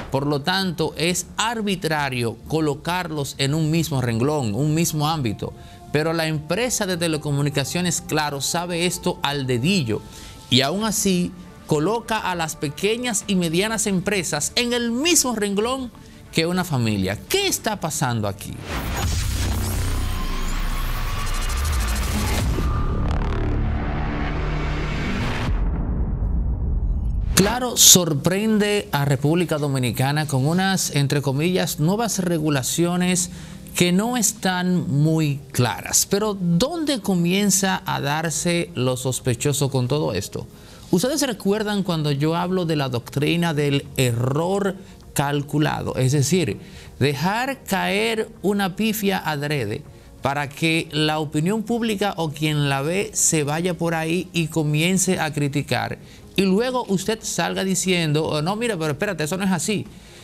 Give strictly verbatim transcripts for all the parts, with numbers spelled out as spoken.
Por lo tanto, es arbitrario colocarlos en un mismo renglón, un mismo ámbito. Pero la empresa de telecomunicaciones, Claro, sabe esto al dedillo y aún así coloca a las pequeñas y medianas empresas en el mismo renglón que una familia. ¿Qué está pasando aquí? Claro sorprende a República Dominicana con unas, entre comillas, nuevas regulaciones que no están muy claras. Pero ¿dónde comienza a darse lo sospechoso con todo esto? ¿Ustedes recuerdan cuando yo hablo de la doctrina del error calculado? Es decir, dejar caer una pifia adrede para que la opinión pública o quien la ve se vaya por ahí y comience a criticar. Y luego usted salga diciendo, oh, no, mira, pero espérate, eso no es así.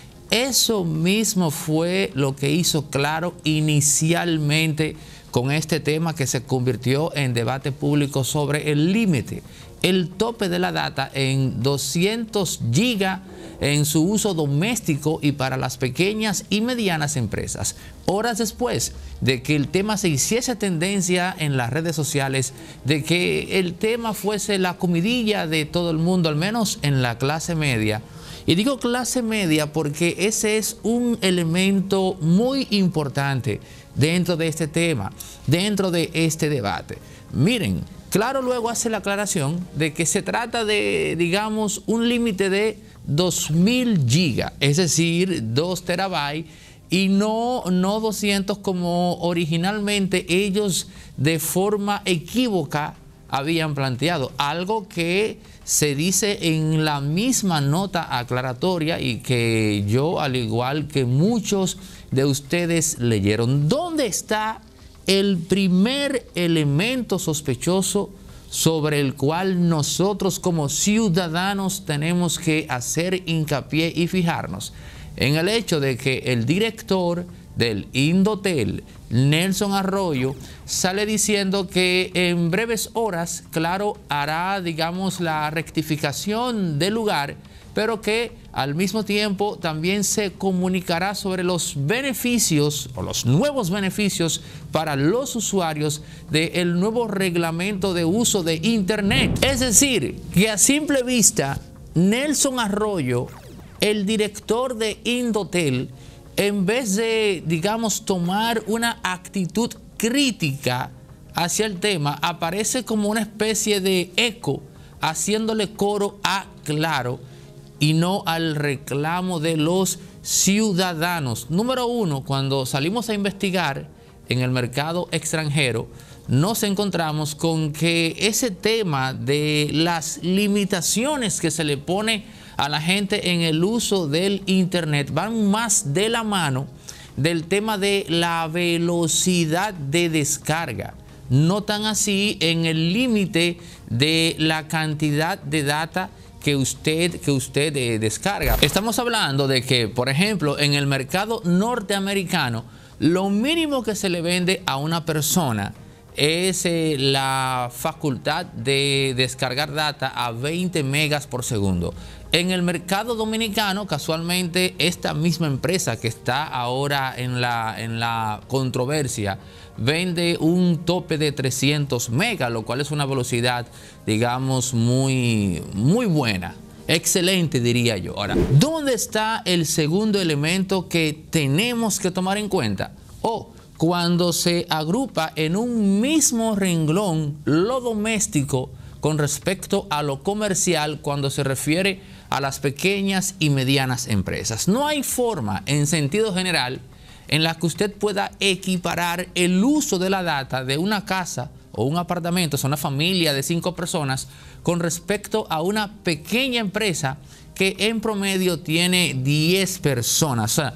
Eso mismo fue lo que hizo Claro inicialmente con este tema que se convirtió en debate público sobre el límite, el tope de la data en doscientos gigas en su uso doméstico y para las pequeñas y medianas empresas. Horas después de que el tema se hiciese tendencia en las redes sociales, de que el tema fuese la comidilla de todo el mundo, al menos en la clase media. Y digo clase media porque ese es un elemento muy importante dentro de este tema, dentro de este debate. Miren, Claro luego hace la aclaración de que se trata de, digamos, un límite de dos mil gigas, es decir, dos terabytes, y no, no doscientos como originalmente ellos de forma equívoca habían planteado, algo que se dice en la misma nota aclaratoria y que yo, al igual que muchos de ustedes, leyeron. ¿Dónde está el primer elemento sospechoso sobre el cual nosotros como ciudadanos tenemos que hacer hincapié y fijarnos? En el hecho de que el director del Indotel, Nelson Arroyo, sale diciendo que en breves horas Claro hará, digamos, la rectificación del lugar, pero que al mismo tiempo también se comunicará sobre los beneficios o los nuevos beneficios para los usuarios del nuevo reglamento de uso de Internet. Es decir, que a simple vista, Nelson Arroyo, el director de Indotel, en vez de, digamos, tomar una actitud crítica hacia el tema, aparece como una especie de eco, haciéndole coro a Claro y no al reclamo de los ciudadanos. Número uno, cuando salimos a investigar en el mercado extranjero, nos encontramos con que ese tema de las limitaciones que se le pone a la gente en el uso del Internet van más de la mano del tema de la velocidad de descarga, no tan así en el límite de la cantidad de data que usted, que usted eh, descarga. Estamos hablando de que, por ejemplo, en el mercado norteamericano, lo mínimo que se le vende a una persona es eh, la facultad de descargar data a veinte megas por segundo. En el mercado dominicano, casualmente, esta misma empresa que está ahora en la, en la controversia vende un tope de trescientos megas, lo cual es una velocidad, digamos, muy, muy buena. Excelente, diría yo. Ahora, ¿dónde está el segundo elemento que tenemos que tomar en cuenta? Oh, cuando se agrupa en un mismo renglón lo doméstico con respecto a lo comercial cuando se refiere a las pequeñas y medianas empresas. No hay forma, en sentido general, en la que usted pueda equiparar el uso de la data de una casa o un apartamento, o sea, una familia de cinco personas, con respecto a una pequeña empresa que en promedio tiene diez personas. O sea,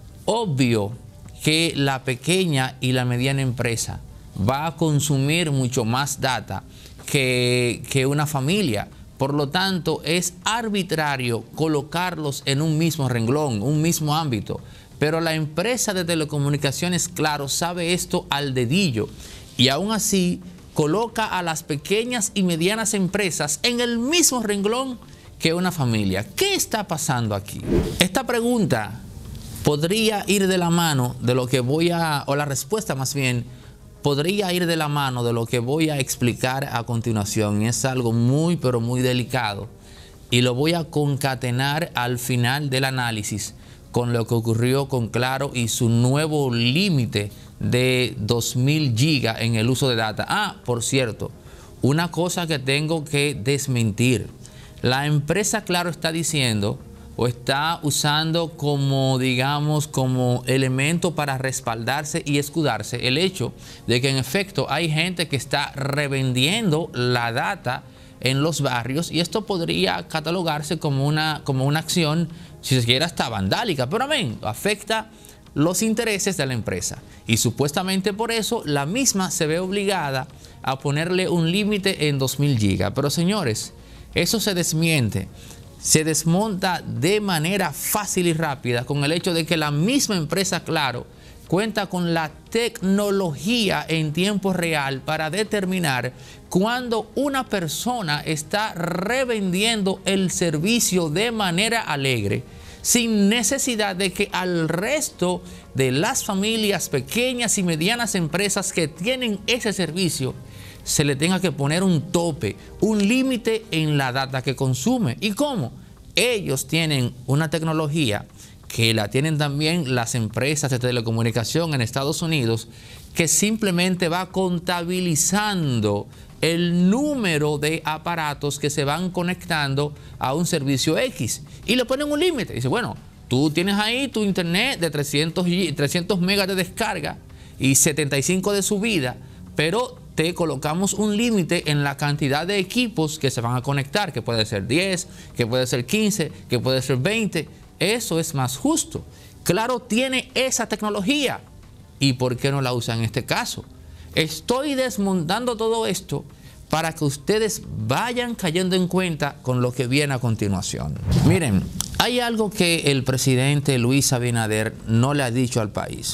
obvio que la pequeña y la mediana empresa va a consumir mucho más data que, que una familia. Por lo tanto, es arbitrario colocarlos en un mismo renglón, un mismo ámbito. Pero la empresa de telecomunicaciones, Claro, sabe esto al dedillo y aún así coloca a las pequeñas y medianas empresas en el mismo renglón que una familia. ¿Qué está pasando aquí? Esta pregunta podría ir de la mano de lo que voy a, o la respuesta más bien, podría ir de la mano de lo que voy a explicar a continuación. Y es algo muy, pero muy delicado. Y lo voy a concatenar al final del análisis con lo que ocurrió con Claro y su nuevo límite de dos mil gigas en el uso de data. Ah, por cierto, una cosa que tengo que desmentir. La empresa Claro está diciendo o está usando como, digamos, como elemento para respaldarse y escudarse el hecho de que en efecto hay gente que está revendiendo la data en los barrios, y esto podría catalogarse como una, como una acción, si se quiere, hasta vandálica, pero amén, afecta los intereses de la empresa. Y supuestamente por eso la misma se ve obligada a ponerle un límite en dos mil gigas. Pero señores, eso se desmiente, se desmonta de manera fácil y rápida con el hecho de que la misma empresa Claro cuenta con la tecnología en tiempo real para determinar cuando una persona está revendiendo el servicio de manera alegre, sin necesidad de que al resto de las familias, pequeñas y medianas empresas que tienen ese servicio, se le tenga que poner un tope, un límite en la data que consume. ¿Y cómo? Ellos tienen una tecnología que la tienen también las empresas de telecomunicación en Estados Unidos, que simplemente va contabilizando el número de aparatos que se van conectando a un servicio X y le ponen un límite. Dice, bueno, tú tienes ahí tu internet de trescientos megas de descarga y setenta y cinco de subida, pero te colocamos un límite en la cantidad de equipos que se van a conectar, que puede ser diez, que puede ser quince, que puede ser veinte. Eso es más justo. Claro, tiene esa tecnología. ¿Y por qué no la usa en este caso? Estoy desmontando todo esto para que ustedes vayan cayendo en cuenta con lo que viene a continuación. Miren, hay algo que el presidente Luis Abinader no le ha dicho al país.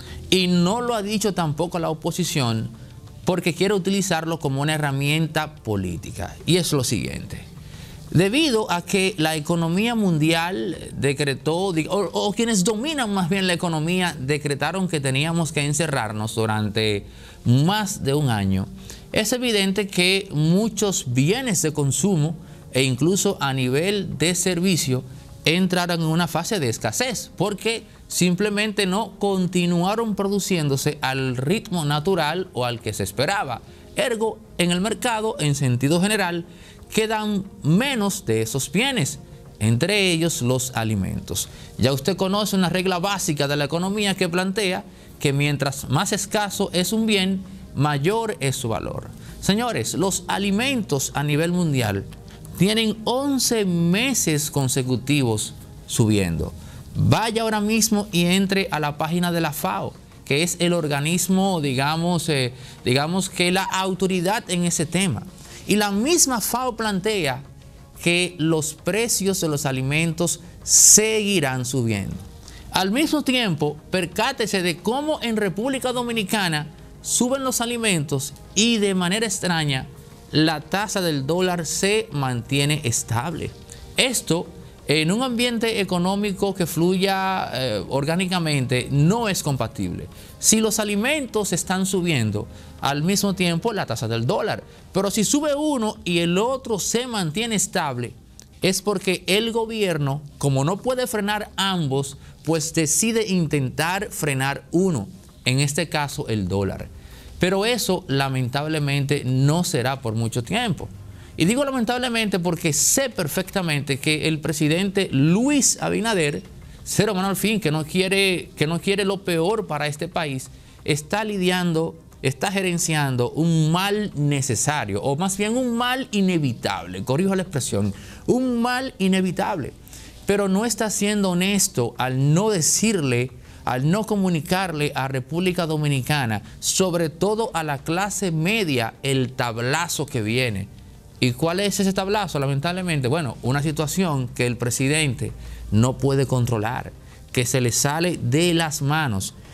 Y no lo ha dicho tampoco a la oposición, porque quiere utilizarlo como una herramienta política. Y es lo siguiente. Debido a que la economía mundial decretó, o, o quienes dominan más bien la economía, decretaron que teníamos que encerrarnos durante más de un año, es evidente que muchos bienes de consumo e incluso a nivel de servicio entraron en una fase de escasez, porque simplemente no continuaron produciéndose al ritmo natural o al que se esperaba. Ergo, en el mercado, en sentido general, quedan menos de esos bienes, entre ellos los alimentos. Ya usted conoce una regla básica de la economía que plantea que mientras más escaso es un bien, mayor es su valor. Señores, los alimentos a nivel mundial tienen once meses consecutivos subiendo. Vaya ahora mismo y entre a la página de la FAO, que es el organismo, digamos, eh, digamos que la autoridad en ese tema. Y la misma FAO plantea que los precios de los alimentos seguirán subiendo. Al mismo tiempo, percátese de cómo en República Dominicana suben los alimentos y de manera extraña la tasa del dólar se mantiene estable. Esto, en un ambiente económico que fluya eh, orgánicamente, no es compatible. Si los alimentos están subiendo, al mismo tiempo la tasa del dólar. Pero si sube uno y el otro se mantiene estable, es porque el gobierno, como no puede frenar ambos, pues decide intentar frenar uno, en este caso el dólar. Pero eso lamentablemente no será por mucho tiempo. Y digo lamentablemente porque sé perfectamente que el presidente Luis Abinader, ser humano al fin, que no quiere, que no quiere lo peor para este país, está lidiando, está gerenciando un mal necesario, o más bien un mal inevitable, corrijo la expresión, un mal inevitable. Pero no está siendo honesto al no decirle, al no comunicarle a República Dominicana, sobre todo a la clase media, el tablazo que viene. ¿Y cuál es ese tablazo? Lamentablemente, bueno, una situación que el presidente no puede controlar, que se le sale de las manos.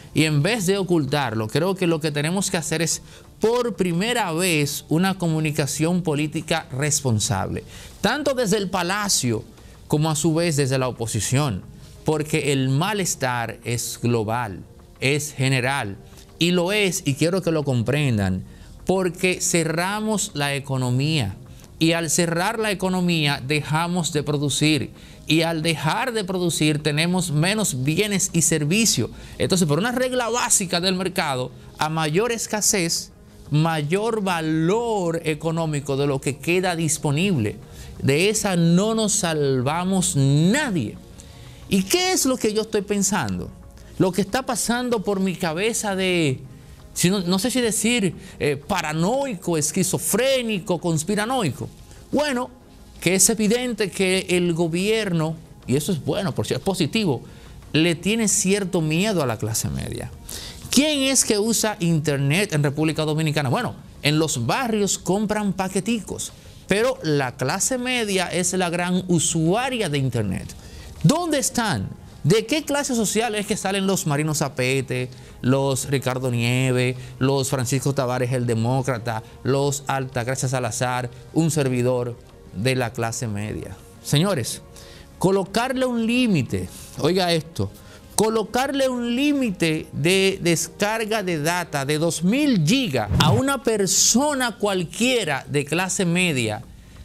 Y en vez de ocultarlo, creo que lo que tenemos que hacer es, por primera vez, una comunicación política responsable, tanto desde el Palacio como a su vez desde la oposición, porque el malestar es global, es general, y lo es, y quiero que lo comprendan, porque cerramos la economía, y al cerrar la economía dejamos de producir, y al dejar de producir tenemos menos bienes y servicios. Entonces, por una regla básica del mercado, a mayor escasez, mayor valor económico de lo que queda disponible. De esa no nos salvamos nadie. ¿Y qué es lo que yo estoy pensando? Lo que está pasando por mi cabeza de, si no, no sé si decir eh, paranoico, esquizofrénico, conspiranoico. Bueno, que es evidente que el gobierno, y eso es bueno, por si es positivo, le tiene cierto miedo a la clase media. ¿Quién es que usa internet en República Dominicana? Bueno, en los barrios compran paqueticos, pero la clase media es la gran usuaria de internet. ¿Dónde están? ¿De qué clase social es que salen los Marino Zapete, los Ricardo Nieves, los Francisco Tavares el Demócrata, los Altagracia Salazar, un servidor de la clase media? Señores, colocarle un límite, oiga esto, colocarle un límite de descarga de data de dos mil gigas a una persona cualquiera de clase media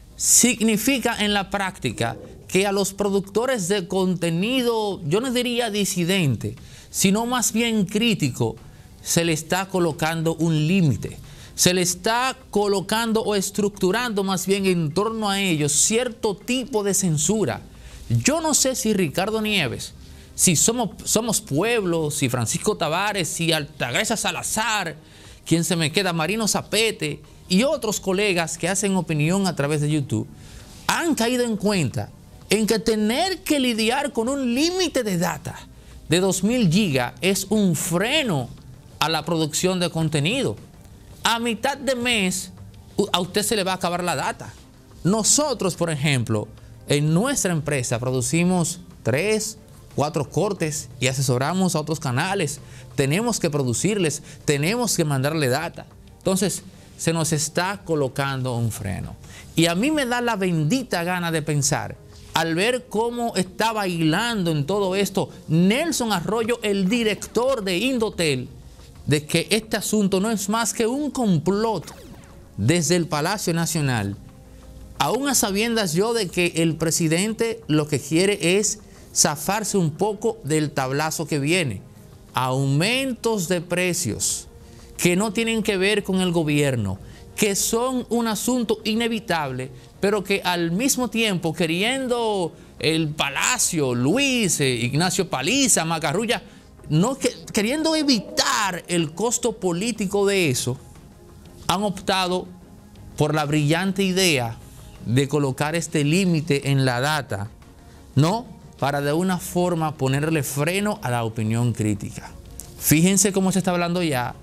significa en la práctica que a los productores de contenido, yo no diría disidente, sino más bien crítico, se le está colocando un límite. Se le está colocando o estructurando más bien en torno a ellos cierto tipo de censura. Yo no sé si Ricardo Nieves, si Somos, Somos Pueblo, si Francisco Tavares, si Altagracia Salazar, quien se me queda, Marino Zapete y otros colegas que hacen opinión a través de YouTube, han caído en cuenta en que tener que lidiar con un límite de data de dos mil gigas es un freno a la producción de contenido. A mitad de mes a usted se le va a acabar la data. Nosotros, por ejemplo, en nuestra empresa producimos tres, cuatro cortes y asesoramos a otros canales. Tenemos que producirles, tenemos que mandarle data. Entonces, se nos está colocando un freno. Y a mí me da la bendita gana de pensar, al ver cómo está bailando en todo esto Nelson Arroyo, el director de Indotel, de que este asunto no es más que un complot desde el Palacio Nacional, aún a sabiendas yo de que el presidente lo que quiere es zafarse un poco del tablazo que viene. Aumentos de precios que no tienen que ver con el gobierno, que son un asunto inevitable, pero que al mismo tiempo, queriendo el Palacio, Luis, eh, Ignacio Paliza, Macarrulla, no, que, queriendo evitar el costo político de eso, han optado por la brillante idea de colocar este límite en la data, ¿no? Para de una forma ponerle freno a la opinión crítica. Fíjense cómo se está hablando ya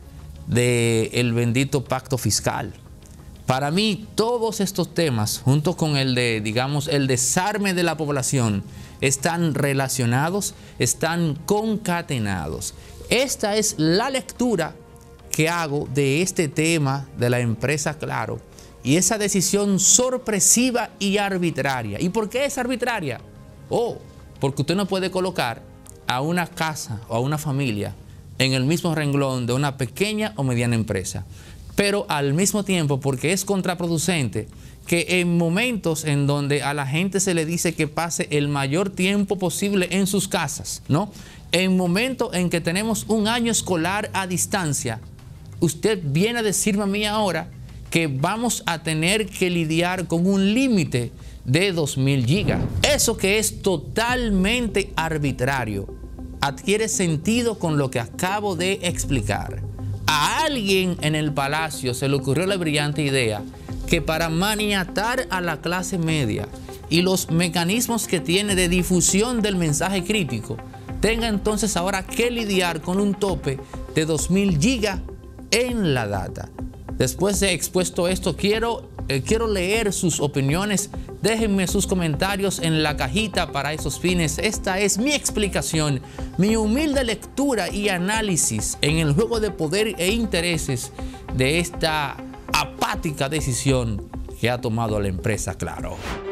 del bendito pacto fiscal. Para mí, todos estos temas, junto con el de, digamos, el desarme de la población, están relacionados, están concatenados. Esta es la lectura que hago de este tema de la empresa Claro y esa decisión sorpresiva y arbitraria. ¿Y por qué es arbitraria? Oh, porque usted no puede colocar a una casa o a una familia en el mismo renglón de una pequeña o mediana empresa. Pero al mismo tiempo, porque es contraproducente que en momentos en donde a la gente se le dice que pase el mayor tiempo posible en sus casas, ¿no? En momentos en que tenemos un año escolar a distancia, usted viene a decirme a mí ahora que vamos a tener que lidiar con un límite de dos mil gigas. Eso que es totalmente arbitrario adquiere sentido con lo que acabo de explicar. A alguien en el Palacio se le ocurrió la brillante idea que para maniatar a la clase media y los mecanismos que tiene de difusión del mensaje crítico, tenga entonces ahora que lidiar con un tope de dos mil gigas en la data. Después de expuesto esto, quiero Eh, quiero leer sus opiniones. Déjenme sus comentarios en la cajita para esos fines. Esta es mi explicación, mi humilde lectura y análisis en el juego de poder e intereses de esta apática decisión que ha tomado la empresa Claro.